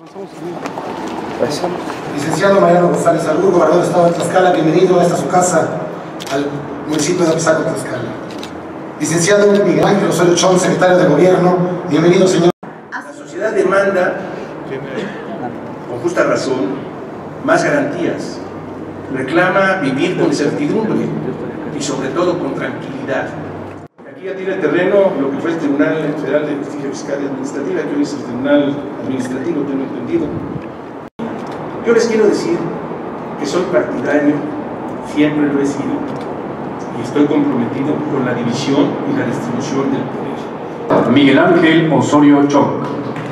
Licenciado Mariano González Albur, gobernador del Estado de Tlaxcala, bienvenido a esta su casa, al municipio de Apizaco, Tlaxcala. Licenciado Miguel Ángel Osorio Chong, secretario de Gobierno, bienvenido, señor. La sociedad demanda, con justa razón, más garantías. Reclama vivir con certidumbre y sobre todo con tranquilidad. Aquí ya tiene terreno lo que fue el Tribunal Federal de Justicia Fiscal y Administrativa, que hoy es el Tribunal Administrativo, tengo entendido. Yo les quiero decir que soy partidario, siempre lo he sido, y estoy comprometido con la división y la distribución del poder. Miguel Ángel Osorio Chong.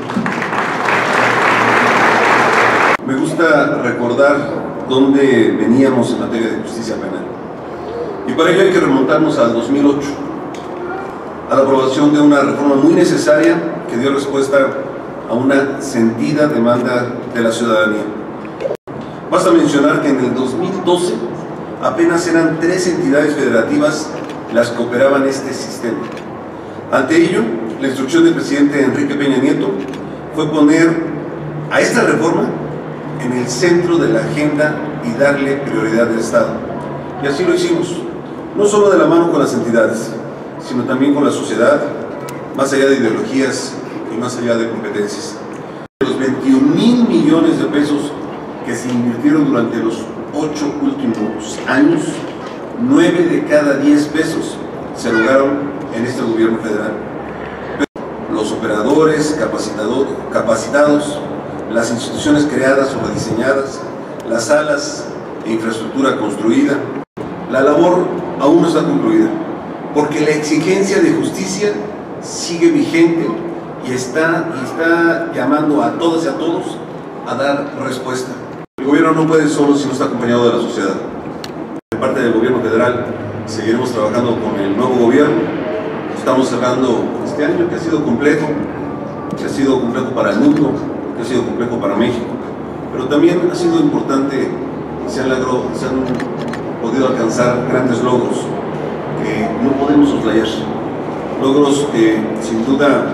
Me gusta recordar dónde veníamos en materia de justicia penal. Y para ello hay que remontarnos al 2008, a la aprobación de una reforma muy necesaria que dio respuesta a una sentida demanda de la ciudadanía. Basta mencionar que en el 2012 apenas eran 3 entidades federativas las que operaban este sistema. Ante ello, la instrucción del presidente Enrique Peña Nieto fue poner a esta reforma en el centro de la agenda y darle prioridad del Estado. Y así lo hicimos, no solo de la mano con las entidades, sino también con la sociedad, más allá de ideologías y más allá de competencias. Los 21,000 millones de pesos que se invirtieron durante los 8 últimos años, 9 de cada 10 pesos se lograron en este gobierno federal. Los operadores capacitados, las instituciones creadas o rediseñadas, las salas e infraestructura construida, la labor aún no está concluida, porque la exigencia de justicia sigue vigente y está llamando a todas y a todos a dar respuesta. El gobierno no puede solo si no está acompañado de la sociedad. De parte del gobierno federal seguiremos trabajando con el nuevo gobierno. Estamos cerrando este año que ha sido complejo para el mundo, que ha sido complejo para México, pero también ha sido importante, se han podido alcanzar grandes logros que no podemos soslayar, logros que sin duda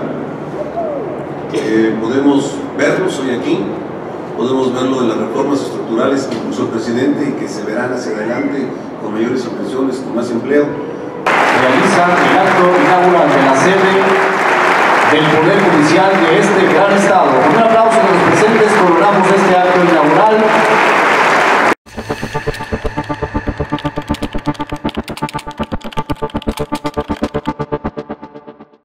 podemos verlos hoy aquí, podemos verlo de las reformas estructurales que impulsó el presidente y que se verán hacia adelante con mayores inversiones, con más empleo. Realiza el acto inaugural de la sede del Poder Judicial de este gran estado. Con un aplauso de los presentes coronamos este acto inaugural.